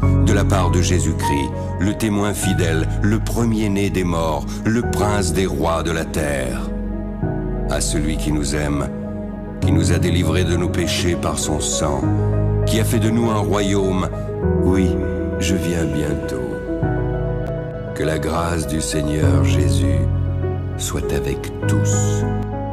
de la part de Jésus-Christ, le témoin fidèle, le premier-né des morts, le prince des rois de la terre. À celui qui nous aime, qui nous a délivrés de nos péchés par son sang, qui a fait de nous un royaume, oui, je viens bientôt. Que la grâce du Seigneur Jésus soit avec tous.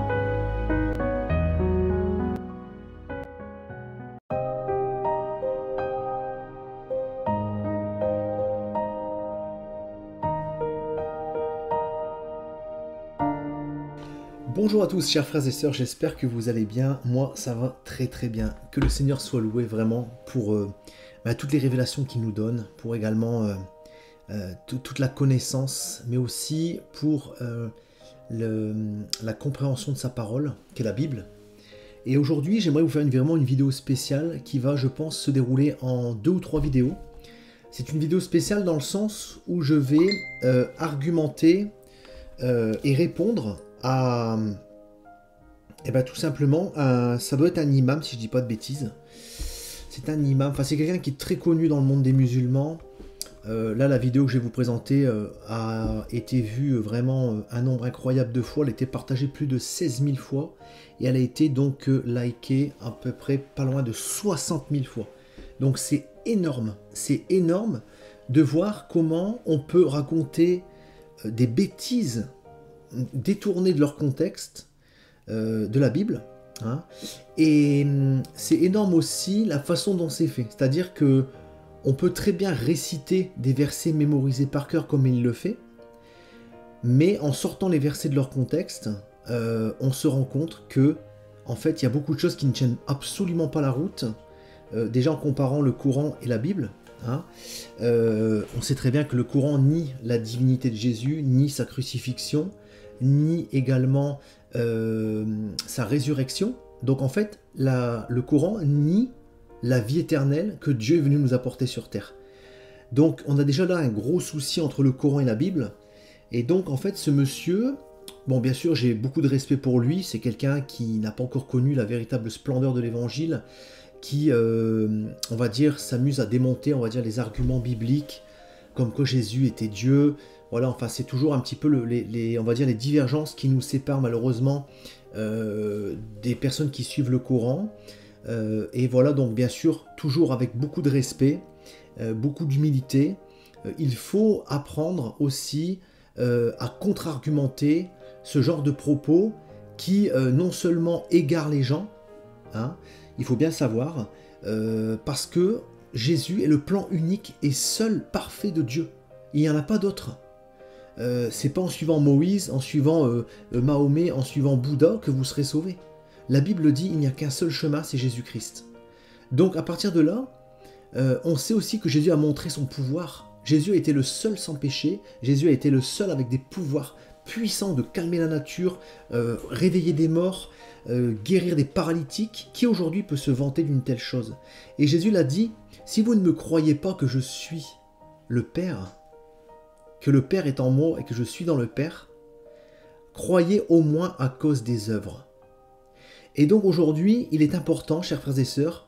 Bonjour à tous chers frères et sœurs, j'espère que vous allez bien. Moi ça va très très bien. Que le Seigneur soit loué vraiment pour toutes les révélations qu'il nous donne, pour également toute la connaissance, mais aussi pour la compréhension de sa parole, qui est la Bible. Et aujourd'hui j'aimerais vous faire vraiment une vidéo spéciale qui va, je pense, se dérouler en 2 ou 3 vidéos. C'est une vidéo spéciale dans le sens où je vais argumenter et répondre à tout simplement ça doit être un imam si je dis pas de bêtises. C'est un imam, enfin c'est quelqu'un qui est très connu dans le monde des musulmans. Là la vidéo que je vais vous présenter a été vue vraiment un nombre incroyable de fois. Elle a été partagée plus de 16 000 fois et elle a été donc likée à peu près pas loin de 60 000 fois. Donc c'est énorme de voir comment on peut raconter des bêtises détournées de leur contexte de la Bible, hein. Et c'est énorme aussi la façon dont c'est fait, c'est-à-dire que on peut très bien réciter des versets mémorisés par cœur comme il le fait, mais en sortant les versets de leur contexte, on se rend compte que en fait il y a beaucoup de choses qui ne tiennent absolument pas la route, déjà en comparant le Coran et la Bible. Hein. On sait très bien que le Coran nie la divinité de Jésus, nie sa crucifixion, nie également sa résurrection. Donc en fait, le Coran nie la vie éternelle que Dieu est venu nous apporter sur terre. Donc on a déjà là un gros souci entre le Coran et la Bible. Et donc en fait, ce monsieur, bon bien sûr j'ai beaucoup de respect pour lui, c'est quelqu'un qui n'a pas encore connu la véritable splendeur de l'évangile, qui, on va dire, s'amuse à démonter, on va dire, les arguments bibliques, comme que Jésus était Dieu. Voilà, enfin, c'est toujours un petit peu on va dire, les divergences qui nous séparent malheureusement des personnes qui suivent le Coran. Et voilà, donc bien sûr, toujours avec beaucoup de respect, beaucoup d'humilité. Il faut apprendre aussi à contre-argumenter ce genre de propos qui non seulement égarent les gens, hein, il faut bien savoir, parce que Jésus est le plan unique et seul parfait de Dieu. Il n'y en a pas d'autre. C'est pas en suivant Moïse, en suivant Mahomet, en suivant Bouddha que vous serez sauvés. La Bible dit il n'y a qu'un seul chemin, c'est Jésus-Christ. Donc à partir de là, on sait aussi que Jésus a montré son pouvoir. Jésus a été le seul sans péché, Jésus a été le seul avec des pouvoirs puissants de calmer la nature, réveiller des morts, guérir des paralytiques. Qui aujourd'hui peut se vanter d'une telle chose? Et Jésus l'a dit, si vous ne me croyez pas que je suis le Père, que le Père est en moi et que je suis dans le Père, croyez au moins à cause des œuvres. Et donc aujourd'hui, il est important, chers frères et sœurs,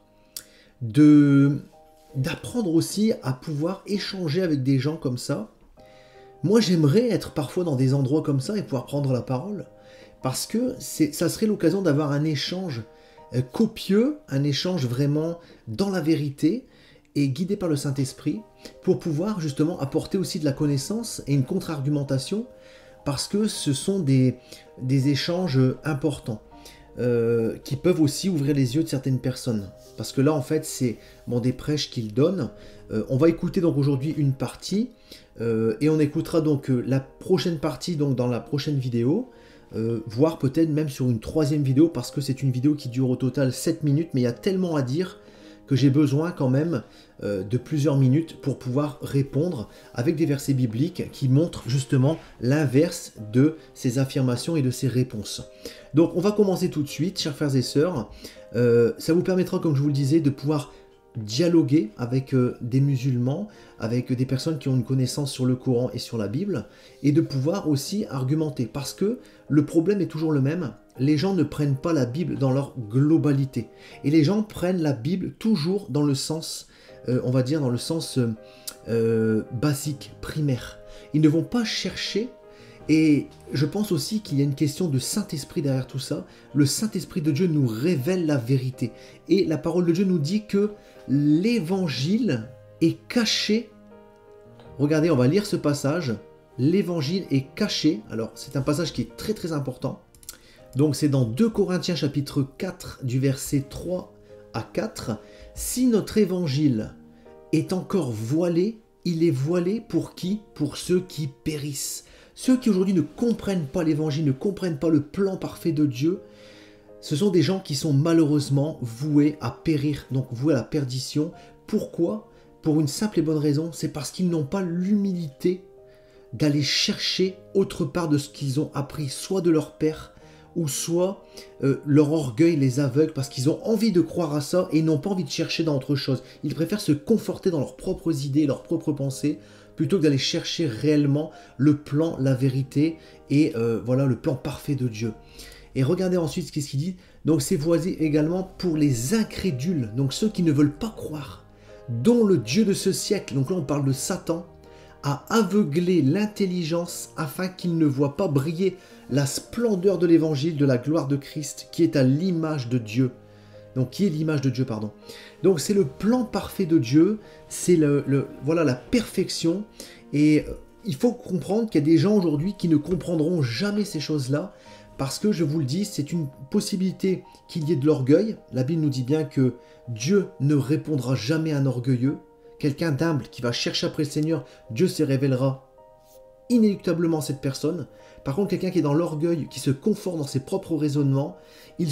d'apprendre aussi à pouvoir échanger avec des gens comme ça. Moi, j'aimerais être parfois dans des endroits comme ça et pouvoir prendre la parole, parce que ça serait l'occasion d'avoir un échange copieux, un échange vraiment dans la vérité et guidé par le Saint-Esprit, pour pouvoir justement apporter aussi de la connaissance et une contre-argumentation, parce que ce sont des échanges importants. Qui peuvent aussi ouvrir les yeux de certaines personnes. Parce que là, en fait, c'est des prêches qu'il donne. On va écouter donc aujourd'hui une partie, et on écoutera donc la prochaine partie donc dans la prochaine vidéo, voire peut-être même sur une 3e vidéo, parce que c'est une vidéo qui dure au total 7 minutes, mais il y a tellement à dire que j'ai besoin quand même de plusieurs minutes pour pouvoir répondre avec des versets bibliques qui montrent justement l'inverse de ces affirmations et de ces réponses. Donc on va commencer tout de suite, chers frères et sœurs. Ça vous permettra, comme je vous le disais, de pouvoir dialoguer avec des musulmans, avec des personnes qui ont une connaissance sur le Coran et sur la Bible, et de pouvoir aussi argumenter, parce que le problème est toujours le même. Les gens ne prennent pas la Bible dans leur globalité, et les gens prennent la Bible toujours dans le sens on va dire dans le sens basique, primaire. Ils ne vont pas chercher, et je pense aussi qu'il y a une question de Saint-Esprit derrière tout ça. Le Saint-Esprit de Dieu nous révèle la vérité. Et la parole de Dieu nous dit que l'évangile est caché. Regardez, on va lire ce passage. L'évangile est caché. Alors, c'est un passage qui est très très important. Donc, c'est dans 2 Corinthiens chapitre 4 du verset 3 à 4. Si notre évangile est encore voilé, il est voilé pour qui? Pour ceux qui périssent. Ceux qui aujourd'hui ne comprennent pas l'évangile, ne comprennent pas le plan parfait de Dieu, ce sont des gens qui sont malheureusement voués à périr, donc voués à la perdition. Pourquoi? Pour une simple et bonne raison, c'est parce qu'ils n'ont pas l'humilité d'aller chercher autre part de ce qu'ils ont appris, soit de leur père, ou soit leur orgueil les aveugle parce qu'ils ont envie de croire à ça et n'ont pas envie de chercher dans autre chose. Ils préfèrent se conforter dans leurs propres idées, leurs propres pensées, plutôt que d'aller chercher réellement le plan, la vérité et voilà le plan parfait de Dieu. Et regardez ensuite ce qu'il dit. Donc c'est voisé également pour les incrédules, donc ceux qui ne veulent pas croire, dont le Dieu de ce siècle, donc là on parle de Satan, a aveuglé l'intelligence afin qu'ils ne voient pas briller la splendeur de l'évangile, de la gloire de Christ, qui est à l'image de Dieu. Donc qui est l'image de Dieu, pardon. Donc c'est le plan parfait de Dieu, c'est voilà la perfection. Et il faut comprendre qu'il y a des gens aujourd'hui qui ne comprendront jamais ces choses-là, parce que je vous le dis, c'est une possibilité qu'il y ait de l'orgueil. La Bible nous dit bien que Dieu ne répondra jamais à un orgueilleux. Quelqu'un d'humble qui va chercher après le Seigneur, Dieu se révélera inéluctablement à cette personne. Par contre, quelqu'un qui est dans l'orgueil, qui se conforte dans ses propres raisonnements, il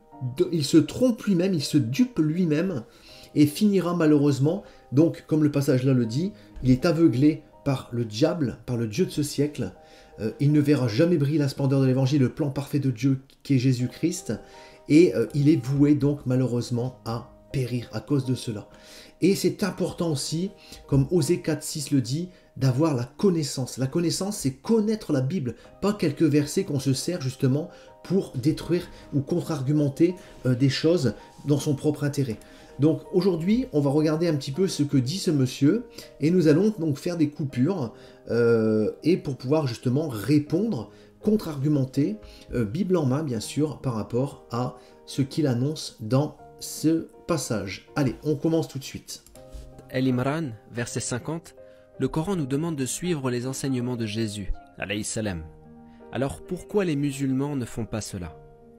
se trompe lui-même, il se dupe lui-même et finira malheureusement, donc comme le passage là le dit, il est aveuglé par le diable, par le Dieu de ce siècle. Il ne verra jamais briller la splendeur de l'évangile, le plan parfait de Dieu qui est Jésus-Christ, et il est voué donc malheureusement à périr à cause de cela. Et c'est important aussi, comme Osée 4,6 le dit, d'avoir la connaissance. La connaissance, c'est connaître la Bible, pas quelques versets qu'on se sert justement pour détruire ou contre-argumenter des choses dans son propre intérêt. Donc aujourd'hui, on va regarder un petit peu ce que dit ce monsieur, et nous allons donc faire des coupures, et pour pouvoir justement répondre, contre-argumenter, Bible en main bien sûr, par rapport à ce qu'il annonce dans ce passage. Allez, on commence tout de suite. El-Imran, verset 50, le Coran nous demande de suivre les enseignements de Jésus, alayhi salam. Alors pourquoi les musulmans ne font pas cela?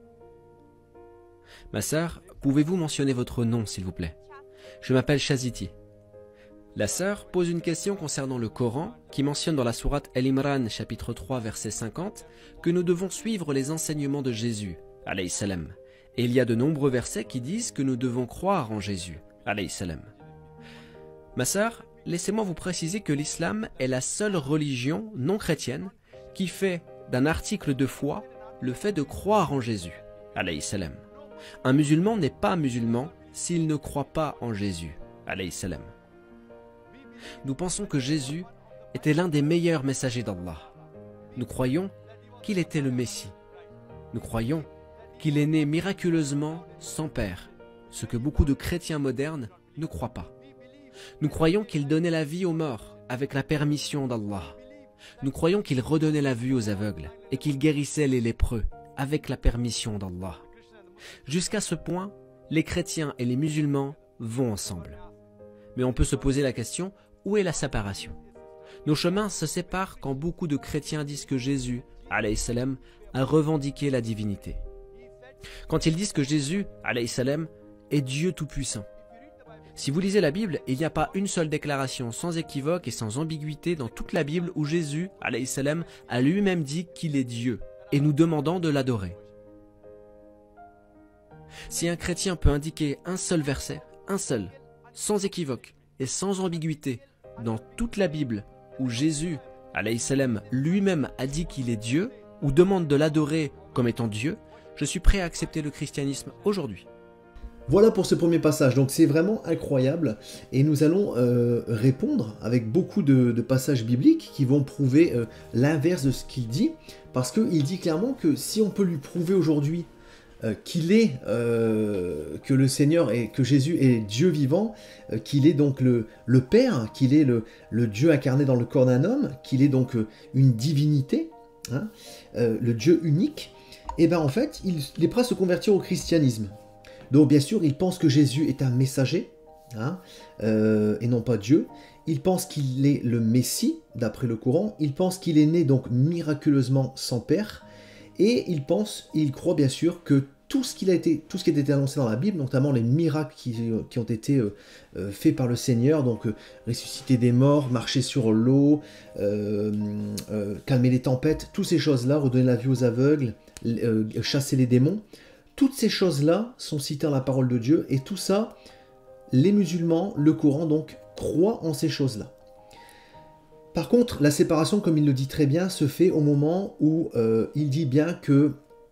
Ma sœur, pouvez-vous mentionner votre nom s'il vous plaît? Je m'appelle Shaziti. La sœur pose une question concernant le Coran qui mentionne dans la sourate El-Imran chapitre 3 verset 50 que nous devons suivre les enseignements de Jésus, alayhi salam. Et il y a de nombreux versets qui disent que nous devons croire en Jésus, alayhi salam. Ma sœur, laissez-moi vous préciser que l'islam est la seule religion non chrétienne qui fait d'un article de foi le fait de croire en Jésus, alayhi salam. Un musulman n'est pas musulman s'il ne croit pas en Jésus, alayhi salam. Nous pensons que Jésus était l'un des meilleurs messagers d'Allah. Nous croyons qu'il était le Messie. Nous croyons qu'il est né miraculeusement sans père, ce que beaucoup de chrétiens modernes ne croient pas. Nous croyons qu'il donnait la vie aux morts avec la permission d'Allah. Nous croyons qu'il redonnait la vue aux aveugles et qu'il guérissait les lépreux avec la permission d'Allah. Jusqu'à ce point, les chrétiens et les musulmans vont ensemble. Mais on peut se poser la question, où est la séparation? Nos chemins se séparent quand beaucoup de chrétiens disent que Jésus, alayhi salam, a revendiqué la divinité. Quand ils disent que Jésus, alayhi salam, est Dieu tout-puissant. Si vous lisez la Bible, il n'y a pas une seule déclaration sans équivoque et sans ambiguïté dans toute la Bible où Jésus, alayhi salam, a lui-même dit qu'il est Dieu et nous demandant de l'adorer. Si un chrétien peut indiquer un seul verset, un seul, sans équivoque et sans ambiguïté, dans toute la Bible où Jésus, alayhi salam, lui-même a dit qu'il est Dieu ou demande de l'adorer comme étant Dieu, je suis prêt à accepter le christianisme aujourd'hui. Voilà pour ce premier passage, donc c'est vraiment incroyable et nous allons répondre avec beaucoup de passages bibliques qui vont prouver l'inverse de ce qu'il dit, parce qu'il dit clairement que si on peut lui prouver aujourd'hui que le Seigneur et que Jésus est Dieu vivant, qu'il est donc le Père, qu'il est le Dieu incarné dans le corps d'un homme, qu'il est donc une divinité, hein, le Dieu unique, et bien en fait, il est prêt à se convertir au christianisme. Donc bien sûr, il pense que Jésus est un messager, hein, et non pas Dieu. Il pense qu'il est le Messie, d'après le Coran. Il pense qu'il est né donc miraculeusement sans père. Et il croit bien sûr que tout ce qui a été annoncé dans la Bible, notamment les miracles qui ont été faits par le Seigneur, donc ressusciter des morts, marcher sur l'eau, calmer les tempêtes, toutes ces choses-là, redonner la vue aux aveugles, chasser les démons, toutes ces choses-là sont citées dans la parole de Dieu, et tout ça, les musulmans, le Coran donc, croient en ces choses-là. Par contre, la séparation, comme il le dit très bien, se fait au moment où il dit bien que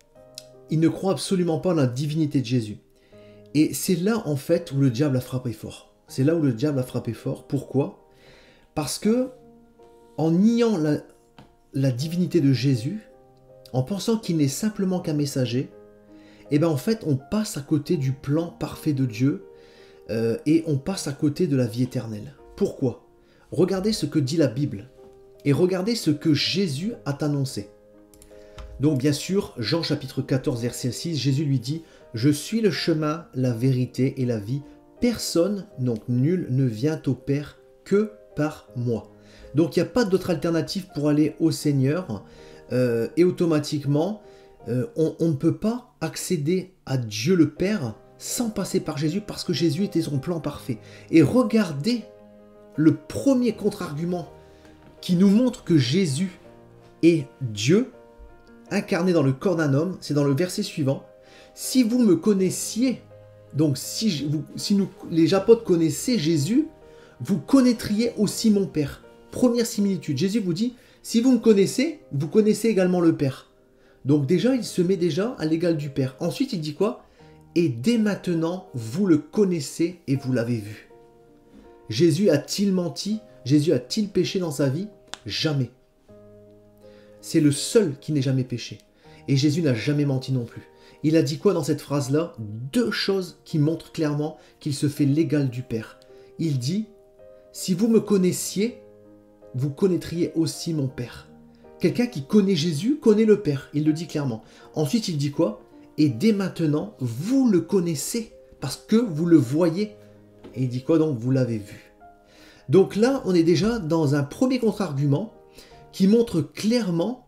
il ne croit absolument pas en la divinité de Jésus. Et c'est là, en fait, où le diable a frappé fort. C'est là où le diable a frappé fort. Pourquoi ? Parce que, en niant la divinité de Jésus, en pensant qu'il n'est simplement qu'un messager, et bien en fait, on passe à côté du plan parfait de Dieu, et on passe à côté de la vie éternelle. Pourquoi ? Regardez ce que dit la Bible, et regardez ce que Jésus a annoncé. Donc bien sûr, Jean chapitre 14, verset 6, Jésus lui dit « Je suis le chemin, la vérité et la vie. Personne, donc nul, ne vient au Père que par moi. » Donc il n'y a pas d'autre alternative pour aller au Seigneur, et automatiquement, on ne peut pas accéder à Dieu le Père sans passer par Jésus, parce que Jésus était son plan parfait. Et regardez le premier contre-argument qui nous montre que Jésus est Dieu, incarné dans le corps d'un homme, c'est dans le verset suivant. Si vous me connaissiez, donc si les apôtres connaissaient Jésus, vous connaîtriez aussi mon Père. Première similitude, Jésus vous dit, si vous me connaissez, vous connaissez également le Père. Donc déjà, il se met déjà à l'égal du Père. Ensuite, il dit quoi ? Et dès maintenant, vous le connaissez et vous l'avez vu. Jésus a-t-il menti ? Jésus a-t-il péché dans sa vie ? Jamais. C'est le seul qui n'ait jamais péché. Et Jésus n'a jamais menti non plus. Il a dit quoi dans cette phrase-là ? Deux choses qui montrent clairement qu'il se fait l'égal du Père. Il dit, si vous me connaissiez, vous connaîtriez aussi mon Père. Quelqu'un qui connaît Jésus connaît le Père. Il le dit clairement. Ensuite, il dit quoi ? Et dès maintenant, vous le connaissez parce que vous le voyez. Et il dit quoi donc ? Vous l'avez vu. Donc là, on est déjà dans un premier contre-argument qui montre clairement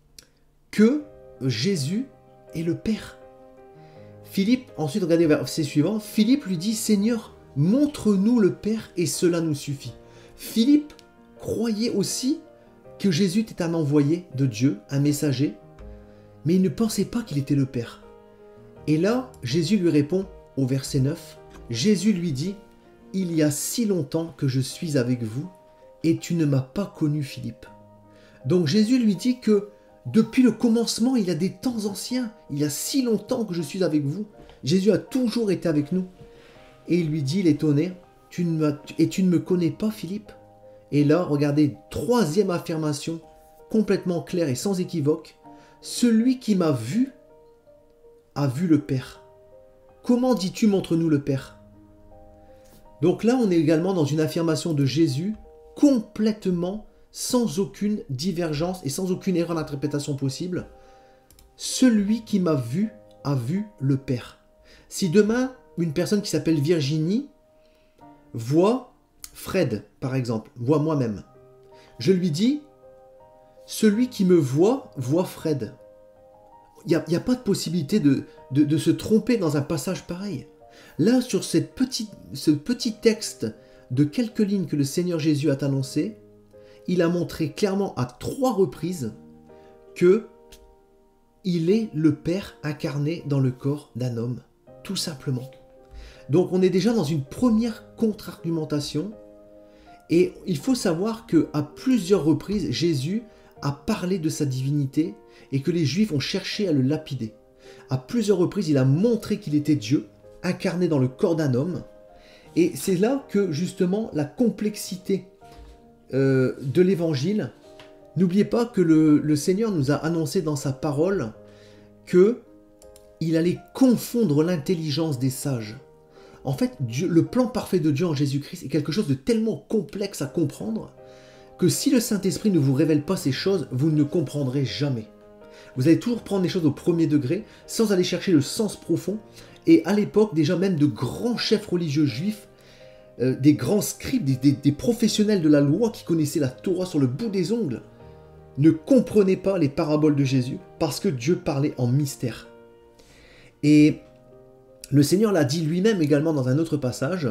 que Jésus est le Père. Philippe, ensuite regardez le verset suivant, Philippe lui dit, Seigneur, montre-nous le Père et cela nous suffit. Philippe croyait aussi que Jésus était un envoyé de Dieu, un messager, mais il ne pensait pas qu'il était le Père. Et là, Jésus lui répond au verset 9, Jésus lui dit, il y a si longtemps que je suis avec vous et tu ne m'as pas connu, Philippe. Donc Jésus lui dit que depuis le commencement, il y a des temps anciens, il y a si longtemps que je suis avec vous. Jésus a toujours été avec nous. Et il lui dit, il est étonné, tu ne me connais pas, Philippe? Et là, regardez, troisième affirmation, complètement claire et sans équivoque, celui qui m'a vu a vu le Père. Comment dis-tu, montre-nous le Père? Donc là, on est également dans une affirmation de Jésus complètement sans aucune divergence et sans aucune erreur d'interprétation possible. Celui qui m'a vu a vu le Père. Si demain, une personne qui s'appelle Virginie voit Fred, par exemple, voit moi-même, je lui dis, celui qui me voit, voit Fred. Il n'y a pas de possibilité de se tromper dans un passage pareil. Là, sur ce petit texte de quelques lignes que le Seigneur Jésus a annoncé, il a montré clairement à 3 reprises que il est le Père incarné dans le corps d'un homme, tout simplement. Donc on est déjà dans une première contre-argumentation, et il faut savoir qu'à plusieurs reprises, Jésus a parlé de sa divinité et que les Juifs ont cherché à le lapider. À plusieurs reprises, il a montré qu'il était Dieu, incarné dans le corps d'un homme, et c'est là que justement la complexité de l'évangile. N'oubliez pas que le Seigneur nous a annoncé dans sa parole que il allait confondre l'intelligence des sages. En fait, le plan parfait de Dieu en Jésus-Christ est quelque chose de tellement complexe à comprendre que si le Saint-Esprit ne vous révèle pas ces choses, vous ne comprendrez jamais. Vous allez toujours prendre les choses au premier degré sans aller chercher le sens profond. Et à l'époque, déjà même de grands chefs religieux juifs, des grands scribes, des professionnels de la loi qui connaissaient la Torah sur le bout des ongles, ne comprenaient pas les paraboles de Jésus parce que Dieu parlait en mystère. Et le Seigneur l'a dit lui-même également dans un autre passage.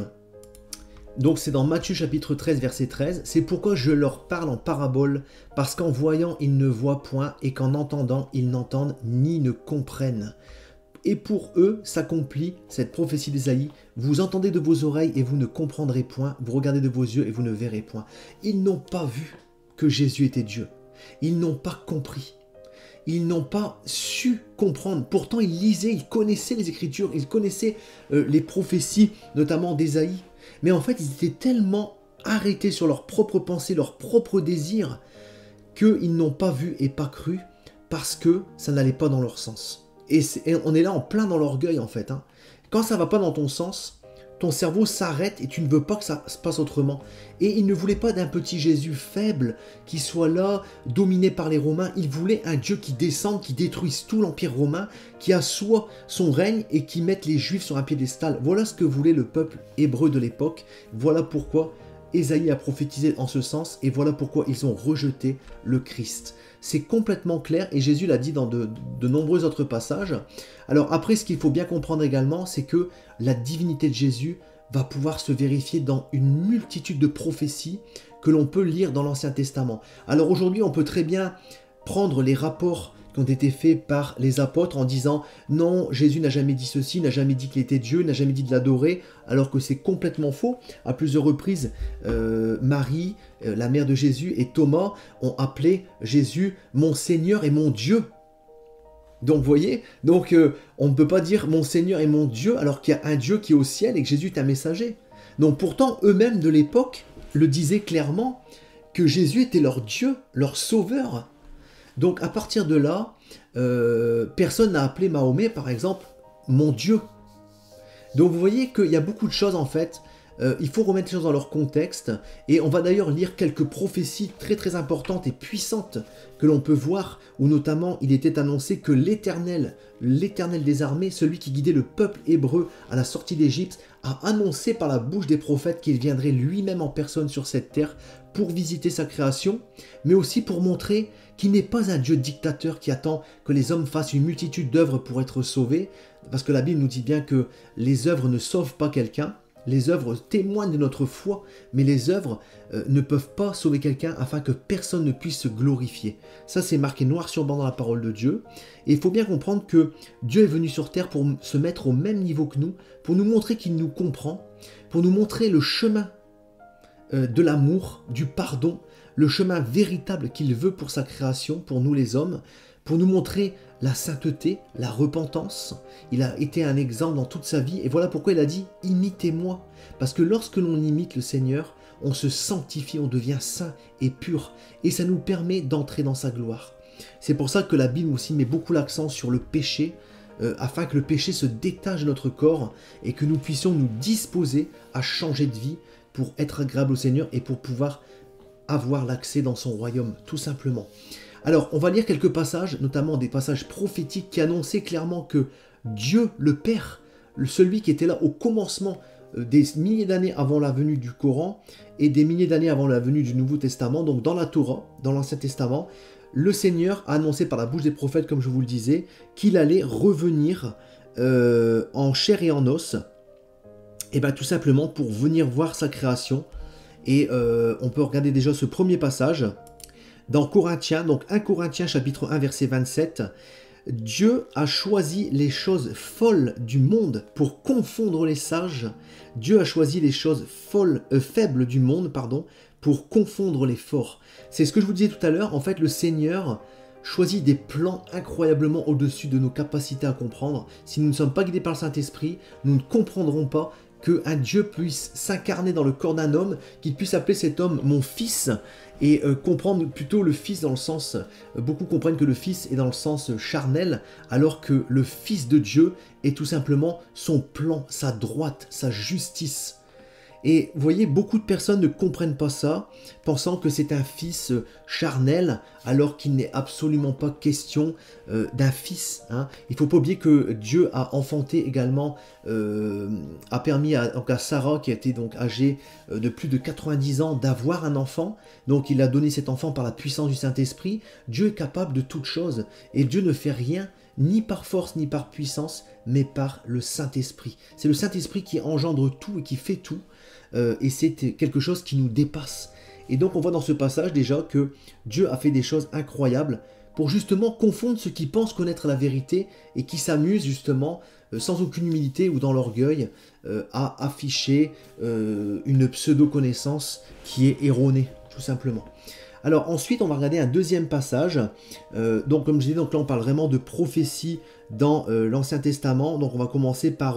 Donc c'est dans Matthieu chapitre 13 verset 13. « C'est pourquoi je leur parle en parabole, parce qu'en voyant ils ne voient point, et qu'en entendant ils n'entendent ni ne comprennent. Et pour eux s'accomplit cette prophétie d'Ésaïe. Vous entendez de vos oreilles et vous ne comprendrez point, vous regardez de vos yeux et vous ne verrez point. » Ils n'ont pas vu que Jésus était Dieu. Ils n'ont pas compris. Ils n'ont pas su comprendre. Pourtant, ils lisaient, ils connaissaient les Écritures, ils connaissaient les prophéties, notamment d'Ésaïe. Mais en fait, ils étaient tellement arrêtés sur leurs propres pensées, leurs propres désirs, qu'ils n'ont pas vu et pas cru parce que ça n'allait pas dans leur sens. Et on est là en plein dans l'orgueil, en fait. Quand ça ne va pas dans ton sens, ton cerveau s'arrête et tu ne veux pas que ça se passe autrement. Et il ne voulait pas d'un petit Jésus faible qui soit là, dominé par les Romains. Il voulait un Dieu qui descende, qui détruise tout l'Empire romain, qui assoit son règne et qui mette les Juifs sur un piédestal. Voilà ce que voulait le peuple hébreu de l'époque. Voilà pourquoi Ésaïe a prophétisé en ce sens et voilà pourquoi ils ont rejeté le Christ. C'est complètement clair et Jésus l'a dit dans de nombreux autres passages. Alors après, ce qu'il faut bien comprendre également, c'est que la divinité de Jésus va pouvoir se vérifier dans une multitude de prophéties que l'on peut lire dans l'Ancien Testament. Alors aujourd'hui, on peut très bien prendre les rapports qui ont été faits par les apôtres en disant « Non, Jésus n'a jamais dit ceci, n'a jamais dit qu'il était Dieu, n'a jamais dit de l'adorer », alors que c'est complètement faux. À plusieurs reprises, Marie, la mère de Jésus, et Thomas ont appelé Jésus « Mon Seigneur et mon Dieu ». Donc vous voyez, on ne peut pas dire « Mon Seigneur et mon Dieu » alors qu'il y a un Dieu qui est au ciel et que Jésus est un messager. Donc pourtant, eux-mêmes de l'époque le disaient clairement que Jésus était leur Dieu, leur sauveur. Donc à partir de là, personne n'a appelé Mahomet, par exemple, mon Dieu. Donc vous voyez qu'il y a beaucoup de choses en fait. Il faut remettre les choses dans leur contexte. Et on va d'ailleurs lire quelques prophéties très très importantes et puissantes que l'on peut voir, où notamment il était annoncé que l'Éternel des armées, celui qui guidait le peuple hébreu à la sortie d'Égypte, a annoncé par la bouche des prophètes qu'il viendrait lui-même en personne sur cette terre pour visiter sa création, mais aussi pour montrer qu'il n'est pas un Dieu dictateur qui attend que les hommes fassent une multitude d'œuvres pour être sauvés, parce que la Bible nous dit bien que les œuvres ne sauvent pas quelqu'un, les œuvres témoignent de notre foi, mais les œuvres ne peuvent pas sauver quelqu'un afin que personne ne puisse se glorifier. Ça, c'est marqué noir sur blanc dans la parole de Dieu. Et il faut bien comprendre que Dieu est venu sur terre pour se mettre au même niveau que nous, pour nous montrer qu'il nous comprend, pour nous montrer le chemin de l'amour, du pardon, le chemin véritable qu'il veut pour sa création, pour nous les hommes, pour nous montrer la sainteté, la repentance. Il a été un exemple dans toute sa vie et voilà pourquoi il a dit « Imitez-moi ». Parce que lorsque l'on imite le Seigneur, on se sanctifie, on devient saint et pur et ça nous permet d'entrer dans sa gloire. C'est pour ça que la Bible aussi met beaucoup l'accent sur le péché, afin que le péché se détache de notre corps et que nous puissions nous disposer à changer de vie pour être agréable au Seigneur et pour pouvoir avoir l'accès dans son royaume, tout simplement. Alors, on va lire quelques passages, notamment des passages prophétiques qui annonçaient clairement que Dieu, le Père, celui qui était là au commencement des milliers d'années avant la venue du Coran et des milliers d'années avant la venue du Nouveau Testament, donc dans la Torah, dans l'Ancien Testament, le Seigneur a annoncé par la bouche des prophètes, comme je vous le disais, qu'il allait revenir en chair et en os, et bien tout simplement pour venir voir sa création. Et on peut regarder déjà ce premier passage dans Corinthiens, donc 1 Corinthiens chapitre 1 verset 27. Dieu a choisi les choses folles du monde pour confondre les sages. Dieu a choisi les choses faibles du monde, pour confondre les forts. C'est ce que je vous disais tout à l'heure. En fait, le Seigneur choisit des plans incroyablement au-dessus de nos capacités à comprendre. Si nous ne sommes pas guidés par le Saint-Esprit, nous ne comprendrons pas qu'un Dieu puisse s'incarner dans le corps d'un homme, qu'il puisse appeler cet homme mon fils, et comprendre plutôt le fils dans le sens, beaucoup comprennent que le fils est dans le sens charnel, alors que le fils de Dieu est tout simplement son plan, sa droite, sa justice. Et vous voyez, beaucoup de personnes ne comprennent pas ça, pensant que c'est un fils charnel, alors qu'il n'est absolument pas question d'un fils. Hein. Il ne faut pas oublier que Dieu a enfanté également, a permis à Sarah, qui était donc âgée de plus de 90 ans, d'avoir un enfant. Donc il a donné cet enfant par la puissance du Saint-Esprit. Dieu est capable de toutes choses, et Dieu ne fait rien ni par force ni par puissance, mais par le Saint-Esprit. C'est le Saint-Esprit qui engendre tout et qui fait tout. Et c'est quelque chose qui nous dépasse. Et donc on voit dans ce passage déjà que Dieu a fait des choses incroyables pour justement confondre ceux qui pensent connaître la vérité et qui s'amusent justement, sans aucune humilité ou dans l'orgueil, à afficher une pseudo-connaissance qui est erronée, tout simplement. Alors ensuite, on va regarder un deuxième passage. Donc comme je disais, donc là on parle vraiment de prophétie dans l'Ancien Testament. Donc on va commencer par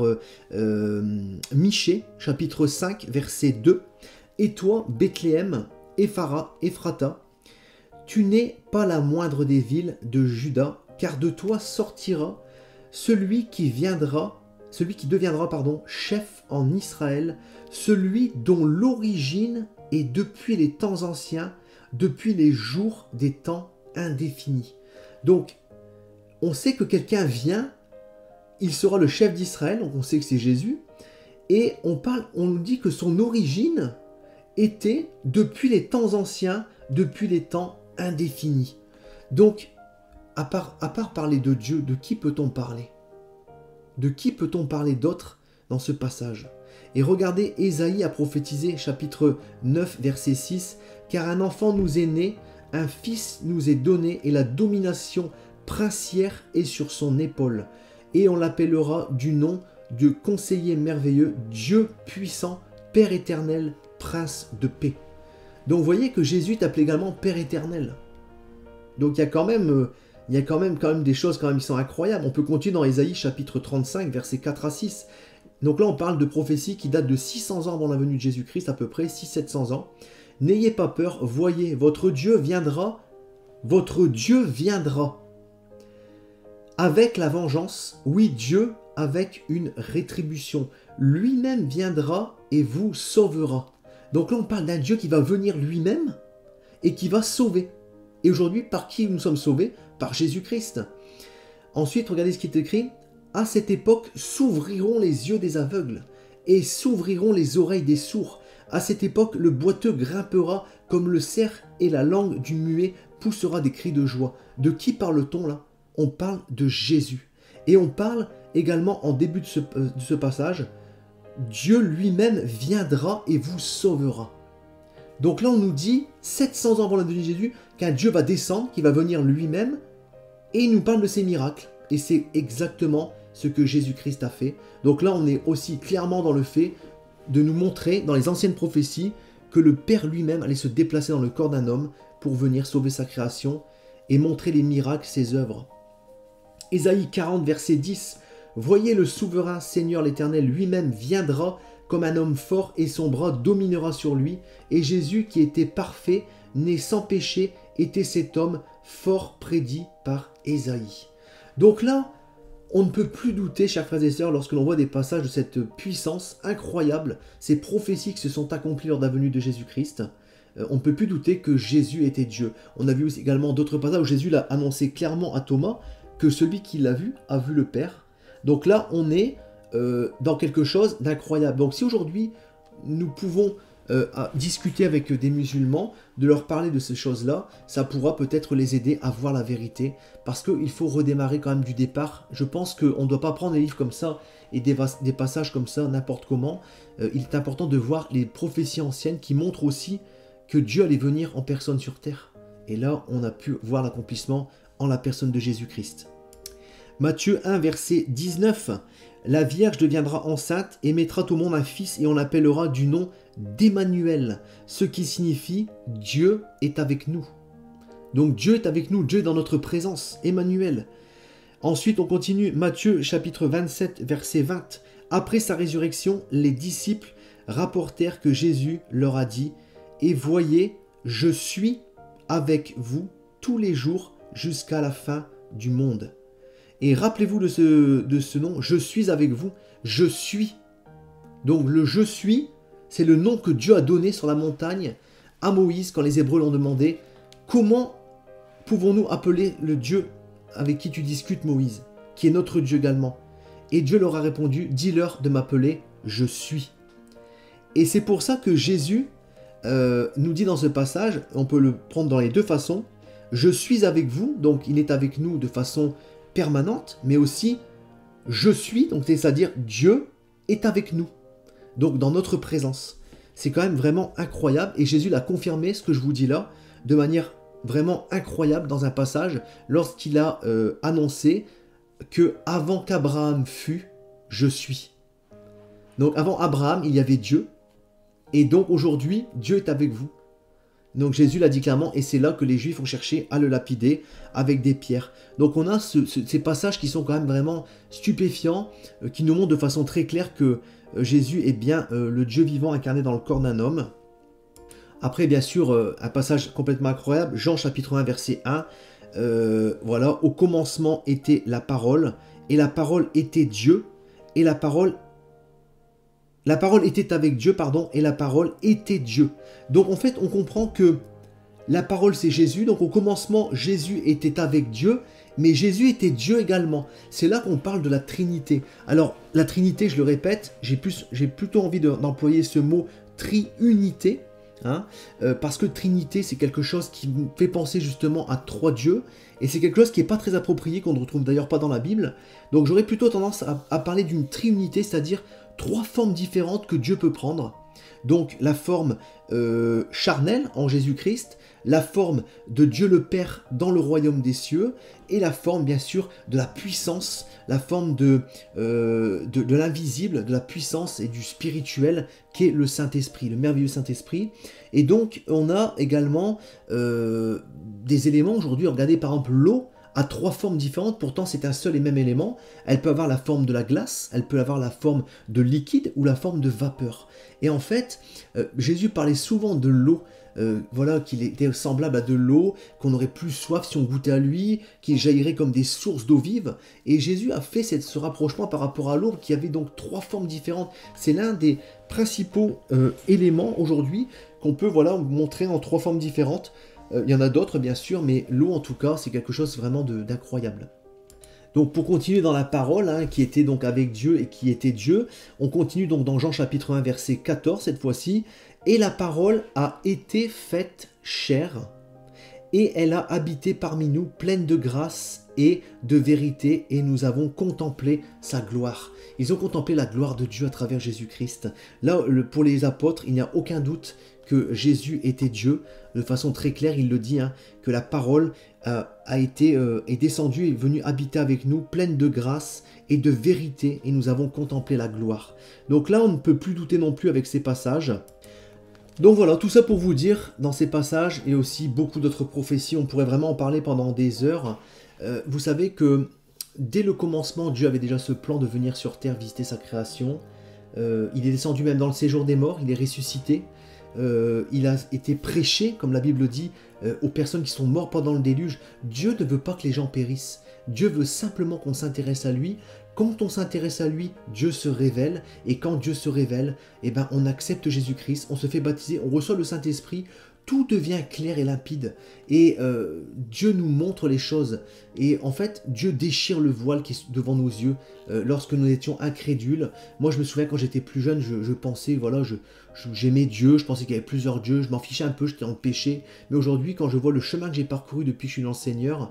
Michée, chapitre 5, verset 2. « Et toi, Bethléem, Ephrata, tu n'es pas la moindre des villes de Juda, car de toi sortira celui qui deviendra chef en Israël, celui dont l'origine est depuis les temps anciens, depuis les jours des temps indéfinis. » Donc, on sait que quelqu'un vient, il sera le chef d'Israël, donc on sait que c'est Jésus, et on nous dit que son origine était depuis les temps anciens, depuis les temps indéfinis. Donc, à part parler de Dieu, de qui peut-on parler? De qui peut-on parler d'autre dans ce passage? Et regardez, Ésaïe a prophétisé, chapitre 9, verset 6, « Car un enfant nous est né, un fils nous est donné, et la domination princière est sur son épaule. Et on l'appellera du nom de conseiller merveilleux, Dieu puissant, Père éternel, Prince de paix. » Donc vous voyez que Jésus est appelé également Père éternel. Donc il y a quand même des choses qui sont incroyables. On peut continuer dans Ésaïe chapitre 35, versets 4 à 6. Donc là on parle de prophéties qui datent de 600 ans avant la venue de Jésus-Christ, à peu près 600-700 ans. « N'ayez pas peur, voyez, votre Dieu viendra, avec la vengeance, oui Dieu, avec une rétribution. Lui-même viendra et vous sauvera. » Donc là on parle d'un Dieu qui va venir lui-même et qui va sauver. Et aujourd'hui, par qui nous sommes sauvés? Par Jésus-Christ. Ensuite, regardez ce qui est écrit. « À cette époque s'ouvriront les yeux des aveugles et s'ouvriront les oreilles des sourds. À cette époque, le boiteux grimpera comme le cerf et la langue du muet poussera des cris de joie. » De qui parle-t-on là? On parle de Jésus. Et on parle également en début de ce passage, Dieu lui-même viendra et vous sauvera. Donc là on nous dit, 700 ans avant la venue de Jésus, qu'un Dieu va descendre, qui va venir lui-même, et il nous parle de ses miracles. Et c'est exactement ce que Jésus-Christ a fait. Donc là on est aussi clairement dans le fait de nous montrer, dans les anciennes prophéties, que le Père lui-même allait se déplacer dans le corps d'un homme pour venir sauver sa création et montrer les miracles, ses œuvres. Ésaïe 40, verset 10. « Voyez le souverain Seigneur l'Éternel lui-même viendra comme un homme fort et son bras dominera sur lui. Et Jésus qui était parfait, né sans péché, était cet homme fort prédit par Ésaïe. » Donc là, on ne peut plus douter, chers frères et sœurs, lorsque l'on voit des passages de cette puissance incroyable, ces prophéties qui se sont accomplies lors de la venue de Jésus-Christ. On ne peut plus douter que Jésus était Dieu. On a vu aussi également d'autres passages où Jésus l'a annoncé clairement à Thomas que celui qui l'a vu a vu le Père. Donc là, on est dans quelque chose d'incroyable. Donc si aujourd'hui, nous pouvons discuter avec des musulmans, de leur parler de ces choses-là, ça pourra peut-être les aider à voir la vérité, parce qu'il faut redémarrer quand même du départ. Je pense qu'on ne doit pas prendre des livres comme ça et des passages comme ça n'importe comment. Il est important de voir les prophéties anciennes qui montrent aussi que Dieu allait venir en personne sur terre. Et là, on a pu voir l'accomplissement en la personne de Jésus-Christ. Matthieu 1, verset 19. « La Vierge deviendra enceinte et mettra au monde un fils et on l'appellera du nom d'Emmanuel, ce qui signifie « Dieu est avec nous ». Donc Dieu est avec nous, Dieu est dans notre présence, Emmanuel. Ensuite, on continue, Matthieu chapitre 27, verset 20. Après sa résurrection, les disciples rapportèrent que Jésus leur a dit « Et voyez, je suis avec vous tous les jours jusqu'à la fin du monde. » Et rappelez-vous de ce nom, « Je suis avec vous », « Je suis ». Donc le « Je suis », c'est le nom que Dieu a donné sur la montagne à Moïse quand les Hébreux l'ont demandé « Comment pouvons-nous appeler le Dieu avec qui tu discutes, Moïse, qui est notre Dieu également ?» Et Dieu leur a répondu « Dis-leur de m'appeler « Je suis ». Et c'est pour ça que Jésus nous dit dans ce passage, on peut le prendre dans les deux façons, « Je suis avec vous », donc il est avec nous de façon permanente, mais aussi « Je suis », donc c'est-à-dire Dieu est avec nous, donc dans notre présence. C'est quand même vraiment incroyable, et Jésus l'a confirmé, ce que je vous dis là, de manière vraiment incroyable dans un passage, lorsqu'il a annoncé que avant qu'Abraham fût, je suis. Donc avant Abraham, il y avait Dieu, et donc aujourd'hui, Dieu est avec vous. Donc Jésus l'a dit clairement, et c'est là que les Juifs ont cherché à le lapider avec des pierres. Donc on a ces passages qui sont quand même vraiment stupéfiants, qui nous montrent de façon très claire que Jésus est bien le Dieu vivant incarné dans le corps d'un homme. Après, bien sûr, un passage complètement incroyable, Jean chapitre 1, verset 1, voilà, au commencement était la parole, et la parole était Dieu, et la parole était avec Dieu, pardon, et la parole était Dieu. Donc en fait, on comprend que la parole c'est Jésus, donc au commencement, Jésus était avec Dieu, mais Jésus était Dieu également. C'est là qu'on parle de la Trinité. Alors, la Trinité, je le répète, j'ai plutôt envie d'employer ce mot triunité, hein, parce que Trinité, c'est quelque chose qui nous fait penser justement à trois dieux, et c'est quelque chose qui n'est pas très approprié, qu'on ne retrouve d'ailleurs pas dans la Bible. Donc j'aurais plutôt tendance à parler d'une triunité, c'est-à-dire trois formes différentes que Dieu peut prendre. Donc la forme charnelle en Jésus-Christ, la forme de Dieu le Père dans le royaume des cieux, et la forme bien sûr de la puissance, la forme de l'invisible, de la puissance et du spirituel qu'est le Saint-Esprit, le merveilleux Saint-Esprit. Et donc on a également des éléments aujourd'hui, regardez par exemple l'eau, à trois formes différentes, pourtant c'est un seul et même élément. Elle peut avoir la forme de la glace, elle peut avoir la forme de liquide ou la forme de vapeur. Et en fait, Jésus parlait souvent de l'eau, voilà, qu'il était semblable à de l'eau, qu'on aurait plus soif si on goûtait à lui, qu'il jaillirait comme des sources d'eau vive. Et Jésus a fait ce rapprochement par rapport à l'eau, qui avait donc trois formes différentes. C'est l'un des principaux éléments aujourd'hui qu'on peut voilà, montrer en trois formes différentes. Il y en a d'autres bien sûr, mais l'eau en tout cas, c'est quelque chose vraiment d'incroyable. Donc pour continuer dans la parole, hein, qui était donc avec Dieu et qui était Dieu, on continue donc dans Jean chapitre 1 verset 14 cette fois-ci. « Et la parole a été faite chair, et elle a habité parmi nous pleine de grâce et de vérité, et nous avons contemplé sa gloire. » Ils ont contemplé la gloire de Dieu à travers Jésus-Christ. Là, pour les apôtres, il n'y a aucun doute que Jésus était Dieu. De façon très claire, il le dit, hein, que la parole est descendue et est venue habiter avec nous, pleine de grâce et de vérité, et nous avons contemplé la gloire. Donc là, on ne peut plus douter non plus avec ces passages. Donc voilà, tout ça pour vous dire, dans ces passages, et aussi beaucoup d'autres prophéties, on pourrait vraiment en parler pendant des heures. Vous savez que dès le commencement, Dieu avait déjà ce plan de venir sur terre visiter sa création. Il est descendu même dans le séjour des morts, il est ressuscité. Il a été prêché, comme la Bible dit, aux personnes qui sont mortes pendant le déluge. Dieu ne veut pas que les gens périssent. Dieu veut simplement qu'on s'intéresse à lui. Quand on s'intéresse à lui, Dieu se révèle. Et quand Dieu se révèle, eh ben, on accepte Jésus-Christ, on se fait baptiser, on reçoit le Saint-Esprit. Tout devient clair et limpide. Et Dieu nous montre les choses. Et en fait, Dieu déchire le voile qui est devant nos yeux lorsque nous étions incrédules. Moi, je me souviens quand j'étais plus jeune, je pensais, voilà, j'aimais Dieu, je pensais qu'il y avait plusieurs dieux, je m'en fichais un peu, j'étais en péché. Mais aujourd'hui, quand je vois le chemin que j'ai parcouru depuis que je suis dans le Seigneur,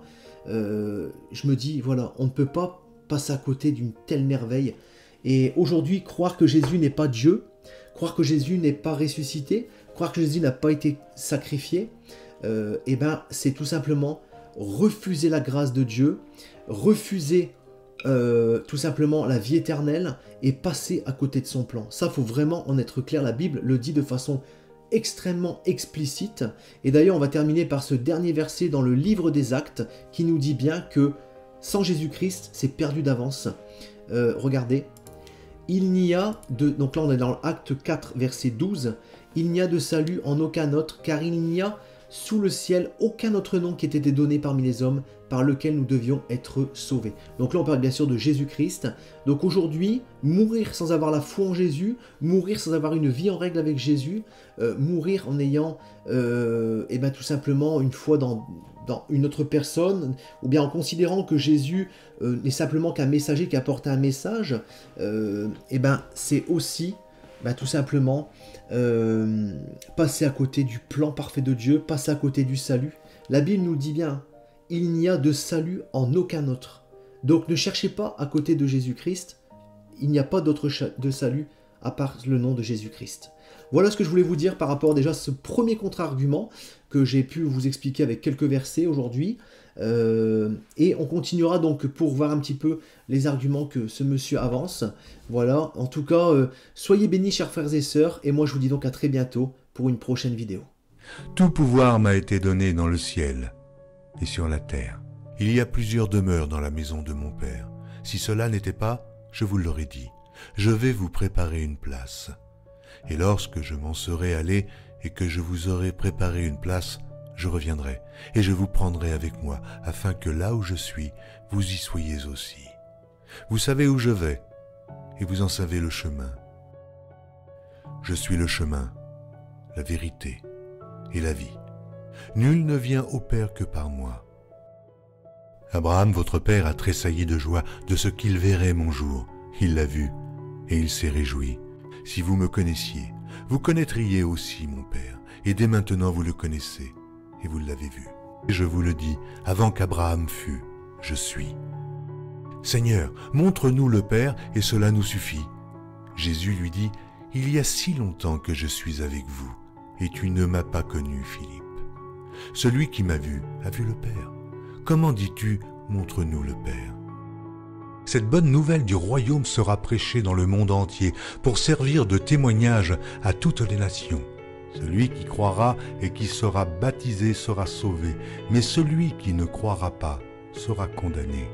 je me dis, voilà, on ne peut pas passer à côté d'une telle merveille. Et aujourd'hui, croire que Jésus n'est pas Dieu, croire que Jésus n'est pas ressuscité, croire que Jésus n'a pas été sacrifié, eh ben, c'est tout simplement refuser la grâce de Dieu, refuser tout simplement la vie éternelle et passer à côté de son plan. Ça, faut vraiment en être clair. La Bible le dit de façon extrêmement explicite. Et d'ailleurs, on va terminer par ce dernier verset dans le livre des Actes qui nous dit bien que sans Jésus-Christ, c'est perdu d'avance. Regardez. il n'y a de... Donc là, on est dans l'acte 4, verset 12. Il n'y a de salut en aucun autre, car il n'y a sous le ciel aucun autre nom qui ait été donné parmi les hommes par lequel nous devions être sauvés. Donc là, on parle bien sûr de Jésus-Christ. Donc aujourd'hui, mourir sans avoir la foi en Jésus, mourir sans avoir une vie en règle avec Jésus, mourir en ayant tout simplement une foi dans une autre personne, ou bien en considérant que Jésus n'est simplement qu'un messager qui apporte un message, c'est aussi tout simplement passer à côté du plan parfait de Dieu, passer à côté du salut. La Bible nous dit bien, il n'y a de salut en aucun autre. Donc ne cherchez pas à côté de Jésus-Christ, il n'y a pas d'autre de salut à part le nom de Jésus-Christ. Voilà ce que je voulais vous dire par rapport déjà à ce premier contre-argument que j'ai pu vous expliquer avec quelques versets aujourd'hui. Et on continuera donc pour voir un petit peu les arguments que ce monsieur avance. Voilà, en tout cas, soyez bénis chers frères et sœurs, et moi je vous dis donc à très bientôt pour une prochaine vidéo. Tout pouvoir m'a été donné dans le ciel et sur la terre. Il y a plusieurs demeures dans la maison de mon Père. Si cela n'était pas, je vous l'aurais dit. Je vais vous préparer une place. Et lorsque je m'en serai allé et que je vous aurai préparé une place, je reviendrai et je vous prendrai avec moi, afin que là où je suis, vous y soyez aussi. Vous savez où je vais, et vous en savez le chemin. Je suis le chemin, la vérité et la vie. Nul ne vient au Père que par moi. Abraham, votre père, a tressailli de joie de ce qu'il verrait mon jour. Il l'a vu, et il s'est réjoui. Si vous me connaissiez, vous connaîtriez aussi mon Père, et dès maintenant vous le connaissez, et vous l'avez vu. Et je vous le dis, avant qu'Abraham fût, je suis. Seigneur, montre-nous le Père, et cela nous suffit. Jésus lui dit, il y a si longtemps que je suis avec vous, et tu ne m'as pas connu, Philippe. Celui qui m'a vu a vu le Père. Comment dis-tu, montre-nous le Père? Cette bonne nouvelle du royaume sera prêchée dans le monde entier pour servir de témoignage à toutes les nations. Celui qui croira et qui sera baptisé sera sauvé, mais celui qui ne croira pas sera condamné.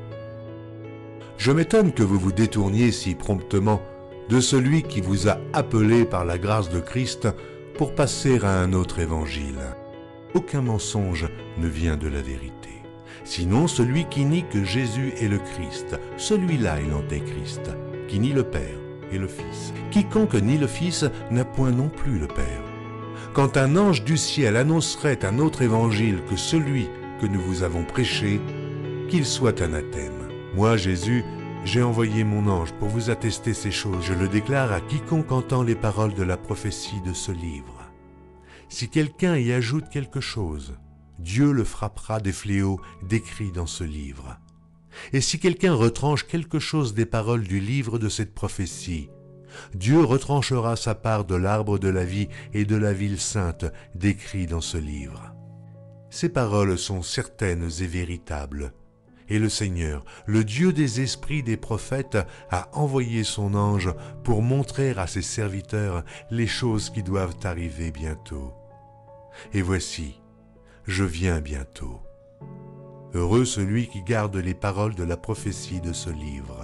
Je m'étonne que vous vous détourniez si promptement de celui qui vous a appelé par la grâce de Christ pour passer à un autre évangile. Aucun mensonge ne vient de la vérité. Sinon celui qui nie que Jésus est le Christ, celui-là est l'antéchrist, qui nie le Père et le Fils. Quiconque nie le Fils n'a point non plus le Père. Quand un ange du ciel annoncerait un autre évangile que celui que nous vous avons prêché, qu'il soit anathème. Moi, Jésus, j'ai envoyé mon ange pour vous attester ces choses. Je le déclare à quiconque entend les paroles de la prophétie de ce livre. Si quelqu'un y ajoute quelque chose, Dieu le frappera des fléaux décrits dans ce livre. Et si quelqu'un retranche quelque chose des paroles du livre de cette prophétie, Dieu retranchera sa part de l'arbre de la vie et de la ville sainte décrits dans ce livre. Ces paroles sont certaines et véritables. Et le Seigneur, le Dieu des esprits des prophètes, a envoyé son ange pour montrer à ses serviteurs les choses qui doivent arriver bientôt. Et voici, je viens bientôt. Heureux celui qui garde les paroles de la prophétie de ce livre.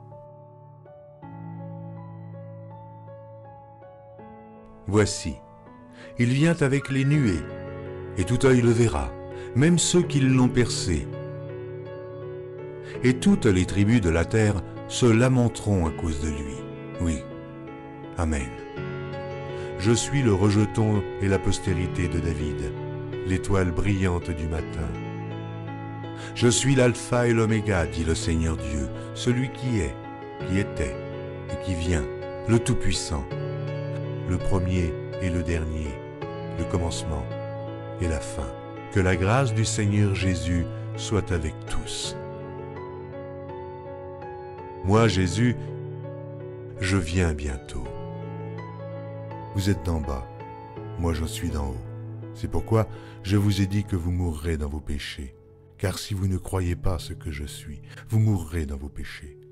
Voici, il vient avec les nuées, et tout œil le verra, même ceux qui l'ont percé. Et toutes les tribus de la terre se lamenteront à cause de lui. Oui, Amen. Je suis le rejeton et la postérité de David, l'étoile brillante du matin. Je suis l'alpha et l'oméga, dit le Seigneur Dieu, celui qui est, qui était et qui vient, le Tout-Puissant, le premier et le dernier, le commencement et la fin. Que la grâce du Seigneur Jésus soit avec tous. Moi, Jésus, je viens bientôt. Vous êtes d'en bas, moi je suis d'en haut. C'est pourquoi je vous ai dit que vous mourrez dans vos péchés. Car si vous ne croyez pas ce que je suis, vous mourrez dans vos péchés.